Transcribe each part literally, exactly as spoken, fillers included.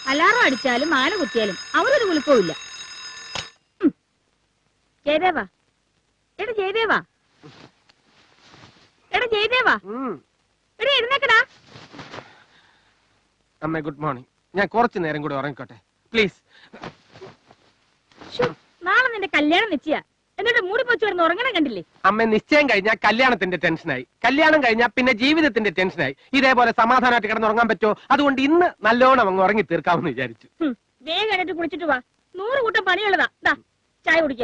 Alarm അടിച്ചാലും മാല കുത്തിയാലും അവരൊരു കുലുക്കവും ഇല്ല. ജയദേവാ, എടാ ജയദേവാ, എടാ ജയദേവാ, എടാ എഴുന്നേക്കടാ. അമ്മ ഗുഡ് മോർണിംഗ്. ഞാൻ കുറച്ചു നേരം കൂടി ഉറങ്ങിക്കോട്ടെ പ്ലീസ്. നാളെ നിന്റെ കല്യാണം നിശ്ചയ, എന്നിട്ട് മൂടി പൊച്ചു വരുന്ന ഉറങ്ങണം കണ്ടില്ലേ? അമ്മ നിശ്ചയം കഴിഞ്ഞാൽ കല്യാണത്തിന്റെ ടെൻഷനായി, കല്യാണം കഴിഞ്ഞാൽ പിന്നെ ജീവിതത്തിന്റെ ടെൻഷനായി. ഇതേപോലെ സമാധാനമായിട്ട് കിടന്നുറങ്ങാൻ പറ്റുമോ? അതുകൊണ്ട് ഇന്ന് നല്ലോണം അങ്ങ് ഉറങ്ങി തീർക്കാമെന്ന് വിചാരിച്ചു. വേഗം എണ്ണിട്ട് കുളിച്ചിട്ട് വാ, നൂറ് കൂട്ടം പണിയുള്ളതാ. ദാ ചായ കുടിക്ക.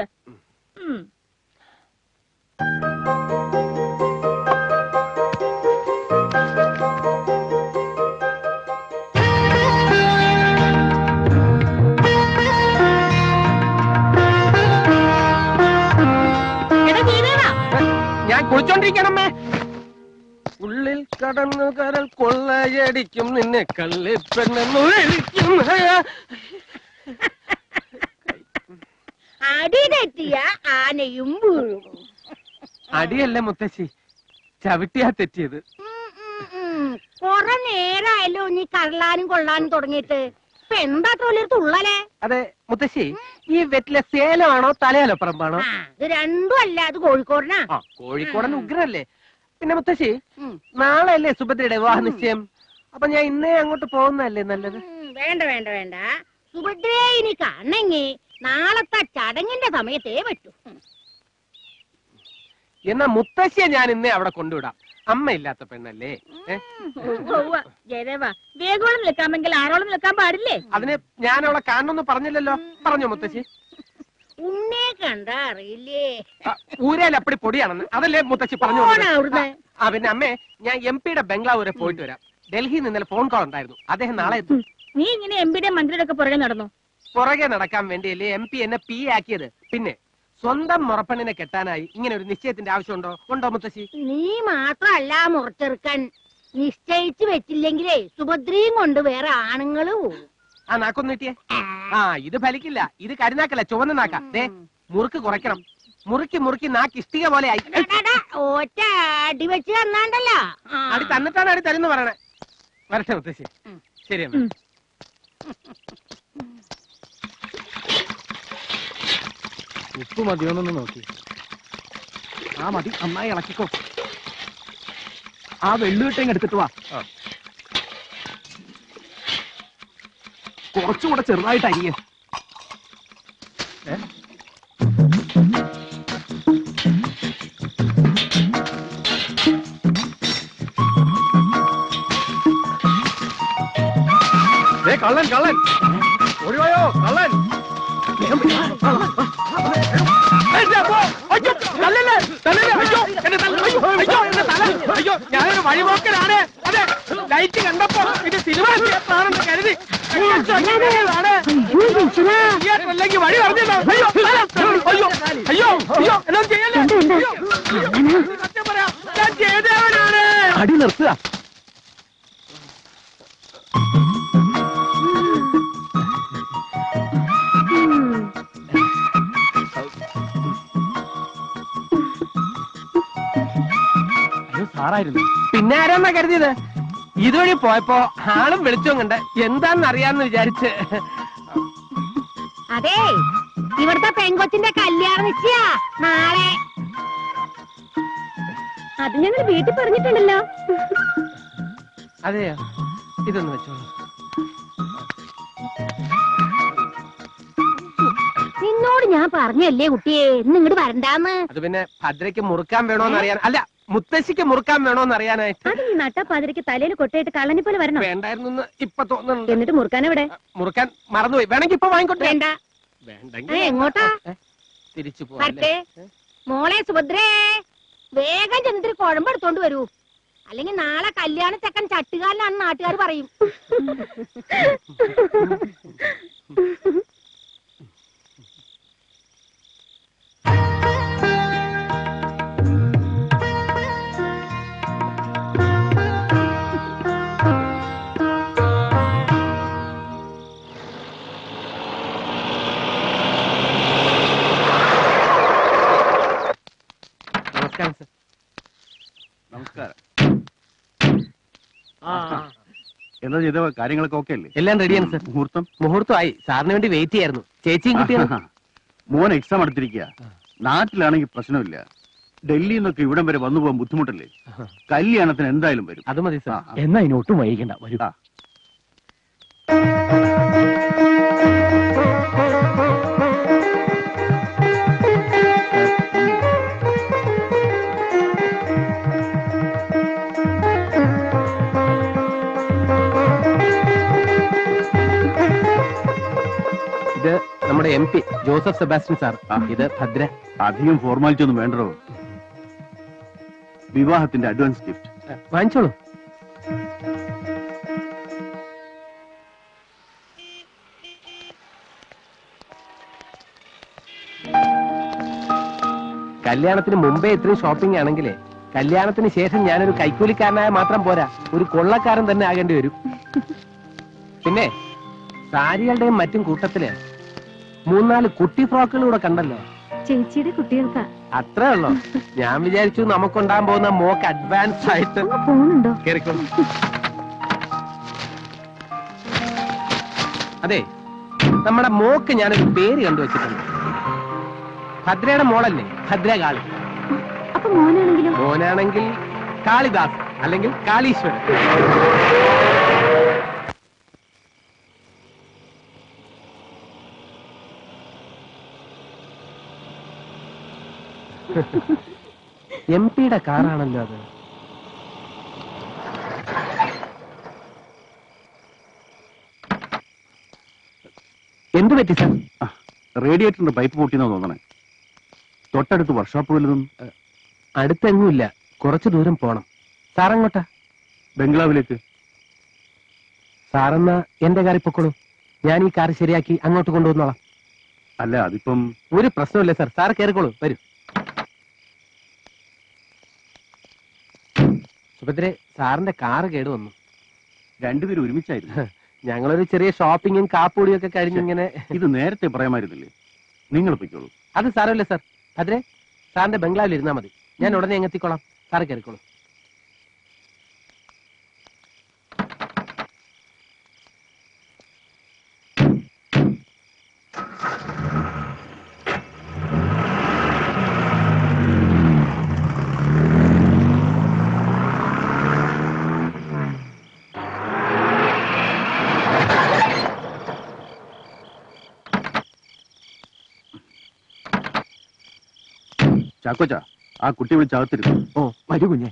ഞാൻ കുളിച്ചോണ്ടിരിക്കണമ്മേ. ഉള്ളിൽ കടന്നു കരൽ കൊള്ളയടിക്കും നിന്നെ കള്ളിപ്പെണ്ണും അടി തെറ്റിയ ആനയും വീഴും. അടിയല്ലേ മുത്തശ്ശി, ചവിട്ടിയാ തെറ്റിയത്. കൊറേ നേരായല്ലോ നീ കരളാനും കൊള്ളാനും തുടങ്ങിയിട്ട്. ഇപ്പൊ എന്താ തൊഴിൽ തുള്ളലേ? അതെ മുത്തശ്ശി, ഈ വെറ്റിലെ സേലമാണോ തലയാലപ്പുറമ്പാണോ? ഇത് രണ്ടും അല്ല, അത് കോഴിക്കോടനാ. കോഴിക്കോടൻ ഉഗ്രല്ലേ. പിന്നെ മുത്തശ്ശി, നാളെ അല്ലേ സുഭദ്രയുടെ വിവാഹ നിശ്ചയം? അപ്പൊ ഞാൻ ഇന്നേ അങ്ങോട്ട് പോകുന്നല്ലേ നല്ലത്? വേണ്ട വേണ്ട വേണ്ട, സുഭദ്രയെ ഇനി കാണണെങ്കി നാളത്തെ ചടങ്ങിന്റെ സമയത്തേ പറ്റൂ. എന്നാ മുത്തശ്ശിയെ ഞാൻ ഇന്നേ അവിടെ കൊണ്ടുവിടാം. അമ്മ ഇല്ലാത്ത പെണ്ണല്ലേ. ജയദേവ, വേഗോളം നിൽക്കാമെങ്കിൽ ആറോളം നിൽക്കാൻ പാടില്ലേ? അതിന് ഞാൻ അവളെ കാണണമെന്ന് പറഞ്ഞില്ലല്ലോ. പറഞ്ഞോ മുത്തശ്ശി? ഉണ്ണേ കണ്ട അറിയില്ലേ, ഊരയിൽ അപ്പടി പൊടിയാണെന്ന് അതല്ലേ മുത്തശ്ശി പറഞ്ഞു. ആ പിന്നെ അമ്മേ, ഞാൻ എം പിയുടെ ബംഗ്ലാവ് വരെ പോയിട്ട് വരാം. ഡൽഹിയിൽ നിന്ന് ഇന്നലെ ഫോൺ കോൾ ഉണ്ടായിരുന്നു. അദ്ദേഹം നാളെ എത്തും. നീ ഇങ്ങനെ എം പിയുടെ മന്ത്രിയുടെ ഒക്കെ പുറകെ നടന്നു? പുറകെ നടക്കാൻ വേണ്ടിയല്ലേ എം പി എന്നെ പി ആക്കിയത്. പിന്നെ സ്വന്തം മുറപ്പെണ്ണിനെ കെട്ടാനായി ഇങ്ങനെ ഒരു നിശ്ചയത്തിന്റെ ആവശ്യമുണ്ടോ? ഉണ്ടോ മുത്തശ്ശി? നീ മാത്രല്ല മുറച്ചെറുക്കൻ, നിശ്ചയിച്ചു വെച്ചില്ലെങ്കിലേ സുഭദ്രയും കൊണ്ട് വേറെ ആണുങ്ങള് പോകും. ആ നാക്കൊന്ന് കിട്ടിയേ. ആ ഇത് ഫലിക്കില്ല, ഇത് കരുനാക്കല്ല, ചുവന്ന നാക്ക. ദേ മുറുക്ക് കുറയ്ക്കണം. മുറുക്കി മുറുക്കി നാക്ക് ഇഷ്ടിക പോലെ ആയി. ഒറ്റ അടി വെച്ച് തന്നാണ്ടല്ലോ. അടി തന്നിട്ടാണ് അടി തരുന്ന് പറയണേ. വരട്ടെ മുത്തശ്ശി. ശരി അമ്മ. ഉപ്പ് മതിയോന്നൊന്ന് നോക്കി. ആ മതി, നന്നായി ഇളക്കിക്കോ. ആ വെള്ളുവിട്ടേങ്ങ് എടുത്തിട്ട് വാ. കുറച്ചുകൂടെ ചെറുതായിട്ട് അരിയ. കള്ളൻ കള്ളൻ ഓടിവായോ കള്ളൻ. ഞാനൊരു വഴിപോക്കലാണ്. അതെ, ലൈറ്റ് കണ്ടപ്പോ ഇത് സിനിമ തിയേറ്ററാണെന്ന് കരുതി തിയേറ്ററിലേക്ക് വഴി പറഞ്ഞല്ലോ. അയ്യോ അയ്യോ അയ്യോ അയ്യോ എല്ലാം ചെയ്യല്ലേ. സത്യം പറയാം, ഞാൻ ചെയ്തവനാണ്. അടി നിർത്തുക. സാറായിരുന്നു. പിന്നെ ആരാന്നാ കരുതിയത്? ഇതുവഴി പോയപ്പോ ആളും വെളിച്ചവും കണ്ട് എന്താന്ന് അറിയാന്ന് വിചാരിച്ച്. അതെ, ഇവിടുത്തെ പെങ്കൊച്ചിന്റെ കല്യാണം നിശ്ചയ നാളെ. അത് ഞങ്ങൾ വീട്ടിൽ പറഞ്ഞിട്ടുണ്ടല്ലോ. അതെയോ? ഇതൊന്ന് വെച്ചോളൂ. നിന്നോട് ഞാൻ പറഞ്ഞല്ലേ കുട്ടിയെ ഇന്ന് ഇങ്ങോട്ട് വരണ്ടാന്ന്. അത് പിന്നെ ഭദ്രയ്ക്ക് മുറുക്കാൻ വേണോന്ന് അറിയാൻ, അല്ല മുത്തശ്ശിക്ക് മുറുക്കാൻ വേണോന്ന് അറിയാനായിട്ട്. അത് ഈ നട്ടപ്പാതിരക്ക് തലയിൽ കൊട്ടയിട്ട് കള്ളനെ പോലെ വരണം. വേണ്ടായിരുന്നു ഇപ്പൊ തോന്നുന്നുണ്ട്. എന്നിട്ട് മുറുക്കാൻ എവിടെ? മുറുക്കാൻ മറന്നുപോയി. വേണമെങ്കിൽ ഇപ്പൊ വാങ്ങിക്കോട്ടെ. വേണ്ട. വേണ്ടെങ്കിൽ എങ്ങോട്ടാ? തിരിച്ചു പോകാം. മോളെ സുഭദ്രേ, വേഗം ചെന്നിട്ട് കുഴമ്പെടുത്തോണ്ട് വരൂ. അല്ലെങ്കിൽ നാളെ കല്യാണ ചക്കൻ ചട്ടുകാരനാണെന്ന് നാട്ടുകാർ പറയും. നമസ്കാരം. എന്താ ചെയ്ത കാര്യങ്ങളൊക്കെ ഓക്കെ അല്ലേ? എല്ലാം റെഡിയാണ് സർ. മുഹൂർത്തം മുഹൂർത്തമായി. സാറിന് വേണ്ടി വെയിറ്റ് ചെയ്യായിരുന്നു. ചേച്ചിയും കിട്ടിയാണ്. മോൻ എക്സാം എടുത്തിരിക്കുക. നാട്ടിലാണെങ്കിൽ പ്രശ്നമില്ല. ഡൽഹിയിൽ നിന്നൊക്കെ ഇവിടം വരെ വന്നു പോകാൻ ബുദ്ധിമുട്ടല്ലേ? കല്യാണത്തിന് എന്തായാലും വരും. അത് മതി സാർ. എന്നാ ഇനി ഒട്ടും വൈകിക്കണ്ട. വരൂ. ഇത് നമ്മുടെ M P Joseph Sebastian sir. ഇത് ഭദ്ര. അധികം ഫോർമാലിറ്റി ഒന്നും വേണ്ടോ. വിവാഹത്തിന്റെ അഡ്വാൻസ് ഗിഫ്റ്റ് വാങ്ങിച്ചോളൂ. കല്യാണത്തിന് മുമ്പേ ഇത്രയും ഷോപ്പിംഗ് ആണെങ്കിലേ കല്യാണത്തിന് ശേഷം ഞാനൊരു കൈക്കൂലിക്കാരനായ മാത്രം പോരാ, ഒരു കൊള്ളക്കാരൻ തന്നെ ആകേണ്ടി വരും. പിന്നെ സാരികളുടെയും മറ്റും കൂട്ടത്തില് മൂന്നാല് കുട്ടി ഫ്രോക്കുകളൂടെ കണ്ടല്ലോ. ചേച്ചിയുടെ കുട്ടികൾക്കാ. അത്രേ ഉള്ളോ? ഞാൻ വിചാരിച്ചു നമുക്കുണ്ടാകാൻ പോകുന്ന മോക്ക് അഡ്വാൻസ് ആയിട്ട് പോകുന്നുണ്ടോ. കേറിക്കോളൂ. അതെ, നമ്മുടെ മോക്ക് ഞാനൊരു പേര് കണ്ടുവച്ചിട്ടുണ്ട്. ഭദ്രയുടെ മോളല്ലേ ഭദ്രകാളി. അപ്പൊ മോനാണെങ്കിലും മോനാണെങ്കിൽ കാളിദാസ് അല്ലെങ്കിൽ കാളീശ്വരൻ. എം പിയുടെ കാറാണല്ലോ അത്. എന്തു പറ്റി സാർ? റേഡിയേറ്ററിന്റെ പൈപ്പ് പൊട്ടിയെന്നാ തോന്നണേ. തൊട്ടടുത്ത് വർക്ക്ഷോപ്പ് വല്ലതും? അടുത്തെങ്ങുമില്ല, കുറച്ചു ദൂരം പോണം. സാറങ്ങോട്ടാ? ബംഗ്ലാവിലേക്ക്. സാറെന്നാ എന്റെ കാറിൽ പൊക്കോളൂ. ഞാൻ ഈ കാർ ശരിയാക്കി അങ്ങോട്ട് കൊണ്ടുവന്നോളാം. അല്ല, അതിപ്പം ഒരു പ്രശ്നമില്ല സാർ. സാർ കയറിക്കോളൂ, വരൂ. സുഭദ്രെ, സാറിന്റെ കാറ് കേട് വന്നു. രണ്ടുപേരും ഒരുമിച്ചായിരുന്നു. ഞങ്ങളൊരു ചെറിയ ഷോപ്പിങ്ങും കാപ്പുടിയും ഒക്കെ കഴിഞ്ഞിങ്ങനെ. ഇത് നേരത്തെ പറയാമായിരുന്നില്ലേ? നിങ്ങൾ പൊയ്ക്കോളൂ. അത് സാരമില്ല സാർ. ഭദ്രെ, സാറിന്റെ ബംഗ്ലാവിൽ ഇരുന്നാ മതി. ഞാൻ ഉടനെ എങ്ങെത്തിക്കോളാം. സാറ് കയറിക്കോളൂ. ചാക്കോച്ച, ആ കുട്ടി വിളിച്ചകത്തിരുന്നു. ഓ, വരൂ കുഞ്ഞെ.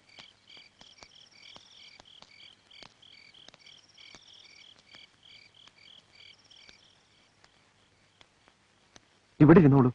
ഇവിടെ ഇരുന്നോളൂ.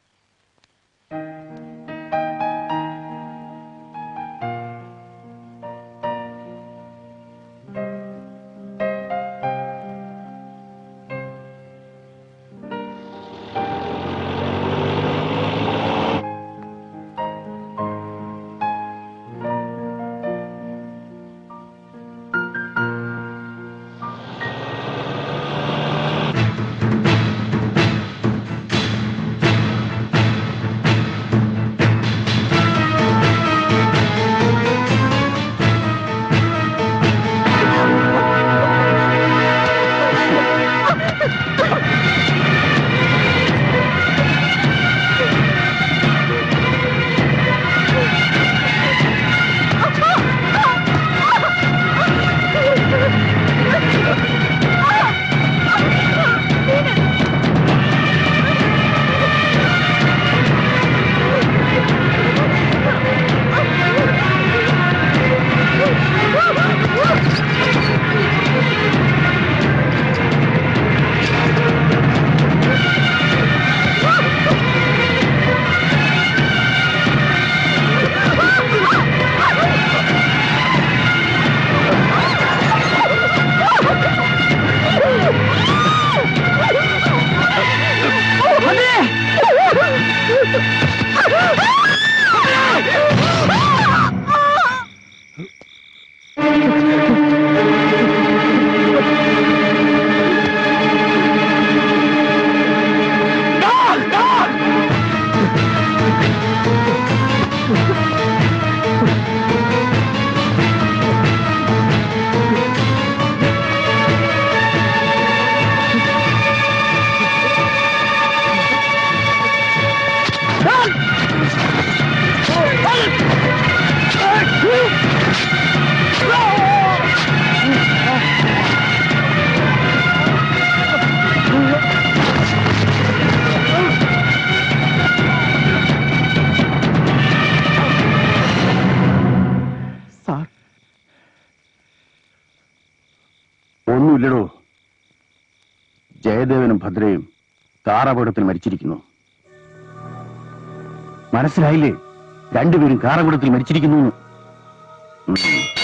ജയദേവനും ഭദ്രയും കാറപകടത്തിൽ മരിച്ചിരിക്കുന്നു. മനസ്സിലായില്ലേ? രണ്ടുപേരും കാറപകടത്തിൽ മരിച്ചിരിക്കുന്നു.